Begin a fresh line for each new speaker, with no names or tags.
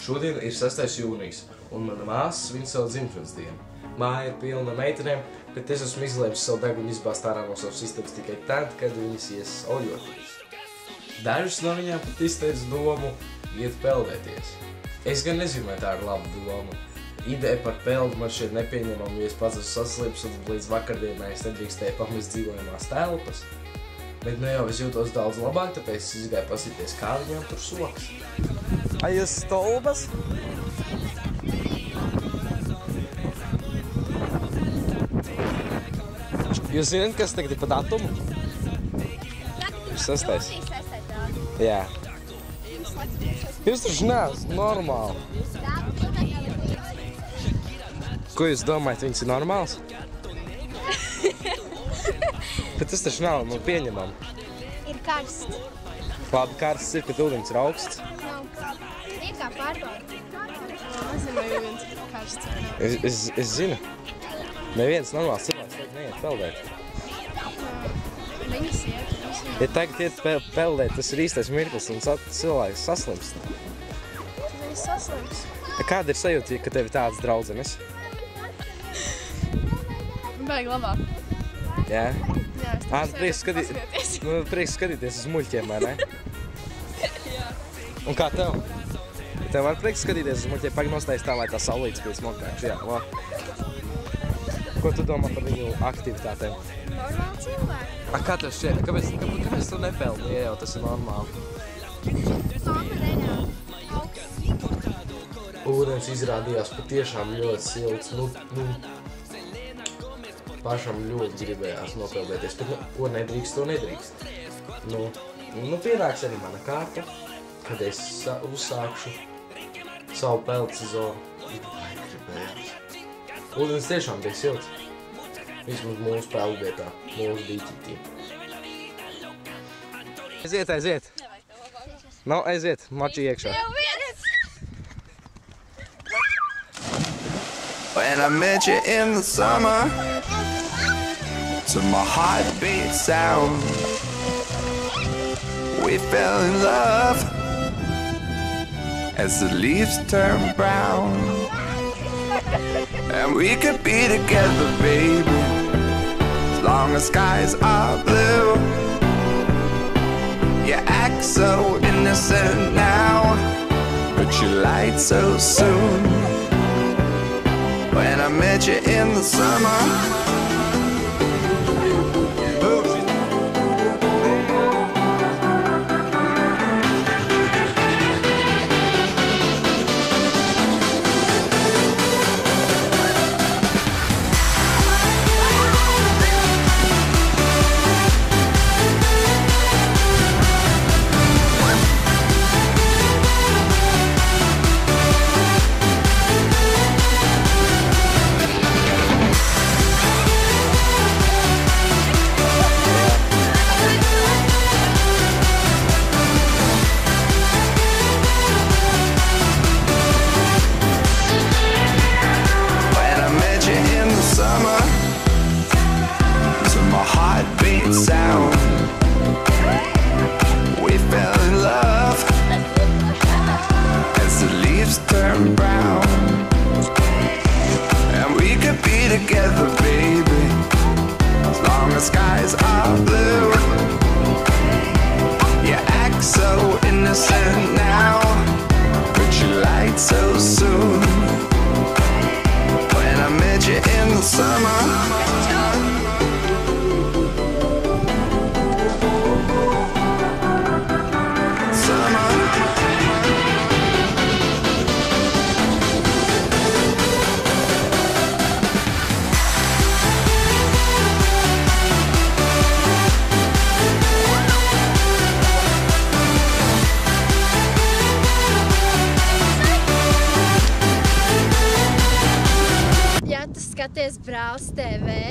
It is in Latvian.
Šodien ir 6. jūnijas, un mana māsas svin savu dzimšanas dienu. Māja ir pilna meitenēm, bet es esmu izlēmis savu degunu izbāzt ārā no savas istabas tikai tad, kad viņas ies oļot. Dažas no viņām pat izteica domu iet peldēties. Es gan nezinu, vai tā ir laba doma. Ideja par peldu man šķiet nepieņemama, jo es pats esmu saslims un līdz vakardienai es nedrīkstēju pamest dzīvojamās telpas. Bet nu jau es jūtos daudz labāk, tāpēc es izgāju pasīties, kā viņām tur sokas.
Ai, jūs stolbas? Jūs zināt, kas tagad ir pa datumu? Ir 6. Jā. Jūs taču neesat normāli. Ko jūs domājat, viņas ir normāls? Bet tas taču nav pieņemam.
Ir karsts.
Labi, karsts ir, kad ūdens ir augsts.
Ir kā pārbauda.
Nezinu, vai viens ir karsts.
Es zinu. Neviens normāls cilvēks tagad neiet peldēt.
Viņas iet.
Ja tagad iet peldēt, tas ir īstais mirklis un cilvēks saslimst.
Viņas saslims.
Kāda ir sajūta, ka tev ir tādas draudzenes?
Baigi labāk.
Jā?
Jā, es
prieks skatīties uz muļķiem, vai ne?
Jā.
Un kā tev? Tev var prieks skatīties uz muļķiem, pagaid nostājas tā, lai tā saulītes pēc mokāšu, jā, va. Ko tu domā par viņu aktivitātēm?
Normāli cilvēki.
Kā tev šķiet? Kāpēc tu nepeldi, ja jau tas ir normāli?
Mamma neļauj.
Ūdens izrādījās patiešām ļoti silts, pašam ļoti gribējās nopeldēties, bet ko nedrīkst, to nedrīkst. Pienāks arī mana kārta, kad es uzsākšu savu peldu sezonu. Ūdens tiešām bija silts. Vismaz mūsu peldvietā, mūsu dīķītī.
Aiziet. Nav, aiziet, mačī iekšā.
When I met you in the summer, to my heartbeat sound, we fell in love as the leaves turn brown. And we could be together, baby, as long as skies are blue. You act so innocent now, but you lied so soon. When I met you in the summer. Sound. We fell in love as the leaves turn brown. And we could be together, baby, as long as skies are blue. You act so innocent now, but you lied so soon. When I met you in the summer.
Ja tu skaties Brālis TV,